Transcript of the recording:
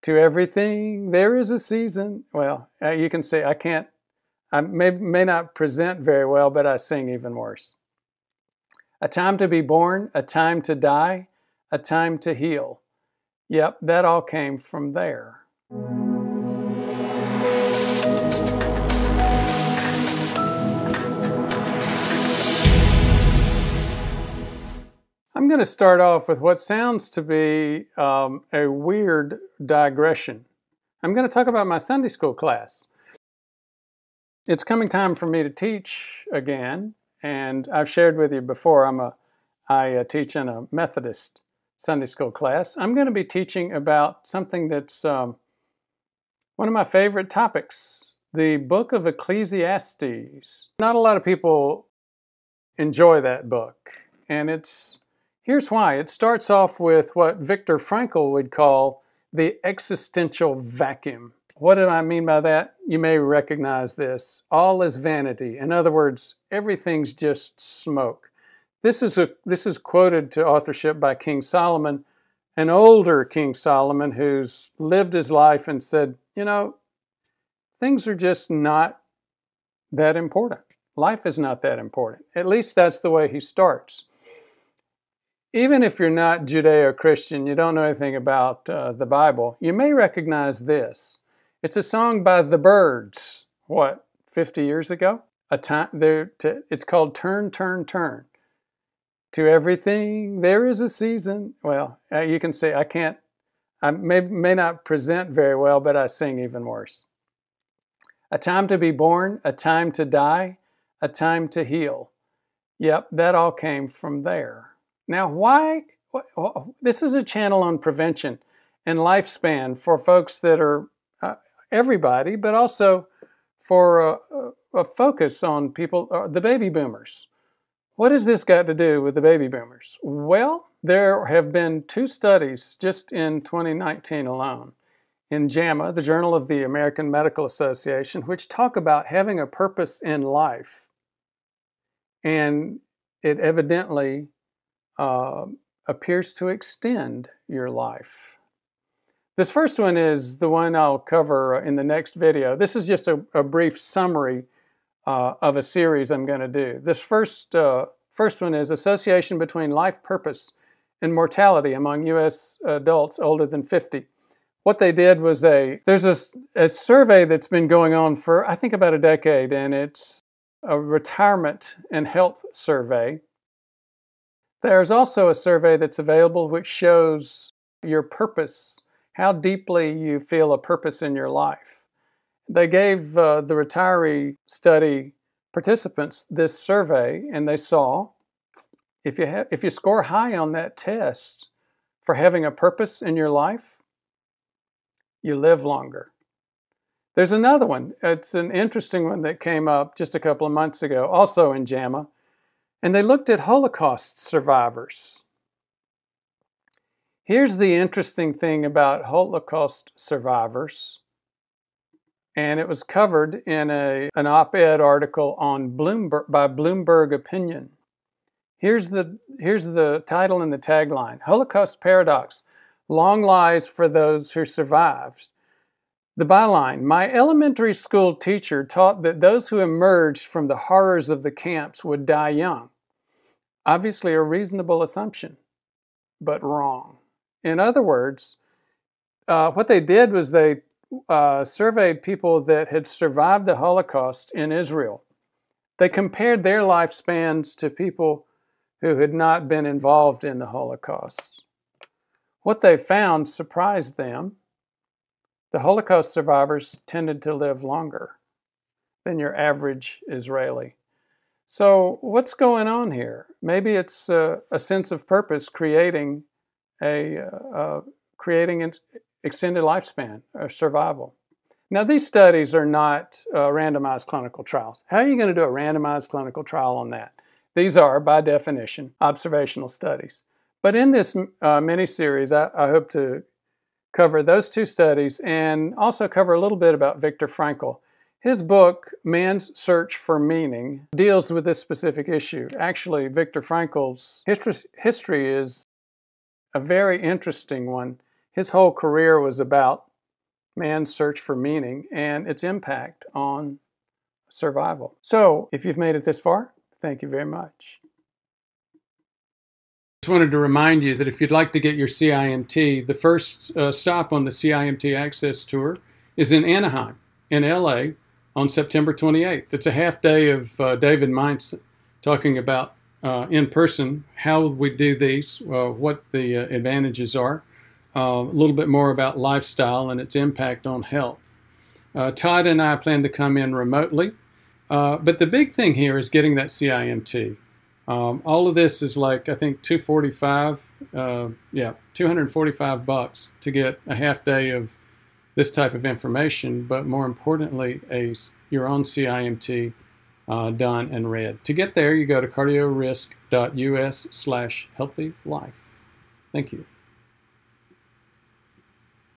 To everything, there is a season. Well, you can say I may not present very well, but I sing even worse. A time to be born, a time to die, a time to heal. Yep, that all came from there. I'm going to start off with what sounds to be a weird digression. I'm going to talk about my Sunday school class. It's coming time for me to teach again, and I've shared with you before I teach in a Methodist Sunday school class. I'm going to be teaching about something that's one of my favorite topics, the Book of Ecclesiastes. Not a lot of people enjoy that book, and here's why. It starts off with what Viktor Frankl would call the existential vacuum. What do I mean by that? You may recognize this. All is vanity. In other words, everything's just smoke. This is quoted to authorship by King Solomon, an older King Solomon who's lived his life and said, you know, things are just not that important. Life is not that important. At least that's the way he starts. Even if you're not Judeo-Christian, you don't know anything about the Bible, you may recognize this. It's a song by the Byrds, 50 years ago? It's called Turn, Turn, Turn. To everything, there is a season. Well, you can say I may not present very well, but I sing even worse. A time to be born, a time to die, a time to heal. Yep, that all came from there. Now, why? This is a channel on prevention and lifespan for folks that are everybody, but also for a focus on people, the baby boomers. What has this got to do with the baby boomers? Well, there have been 2 studies just in 2019 alone in JAMA, the Journal of the American Medical Association, which talk about having a purpose in life. And it evidently appears to extend your life. This first one is the one I'll cover in the next video. This is just a brief summary of a series I'm going to do. This first one is Association Between Life Purpose and Mortality Among U.S. Adults Older than 50. What they did was there's a survey that's been going on for, I think, about a decade, and it's a retirement and health survey. There's also a survey that's available which shows your purpose, how deeply you feel a purpose in your life. They gave the retiree study participants this survey, and they saw if you score high on that test for having a purpose in your life, you live longer. There's another one. It's an interesting one that came up just a couple of months ago, also in JAMA. And they looked at Holocaust survivors. Here's the interesting thing about Holocaust survivors, and it was covered in an op-ed article on by Bloomberg Opinion. Here's the title and the tagline: Holocaust Paradox, Long Lies for Those Who Survived. The byline: my elementary school teacher taught that those who emerged from the horrors of the camps would die young. Obviously a reasonable assumption, but wrong. In other words, what they did was they surveyed people that had survived the Holocaust in Israel. They compared their lifespans to people who had not been involved in the Holocaust. What they found surprised them. The Holocaust survivors tended to live longer than your average Israeli. So what's going on here? Maybe it's a sense of purpose creating extended lifespan or survival. Now, these studies are not randomized clinical trials. How are you going to do a randomized clinical trial on that? These are, by definition, observational studies. But in this mini-series, I hope to cover those 2 studies and also cover a little bit about Viktor Frankl. His book, Man's Search for Meaning, deals with this specific issue. Actually, Viktor Frankl's history is a very interesting one. His whole career was about man's search for meaning and its impact on survival. So, if you've made it this far, thank you very much. Just wanted to remind you that if you'd like to get your CIMT, the first stop on the CIMT Access Tour is in Anaheim, in LA, on September 28th. It's a half day of David Mintz talking about in person how we do these, what the advantages are, a little bit more about lifestyle and its impact on health. Todd and I plan to come in remotely, but the big thing here is getting that CIMT. All of this is like, I think, $245 to get a half day of this type of information, but more importantly, your own CIMT done and read. To get there, you go to cardiorisk.us/healthylife. Thank you.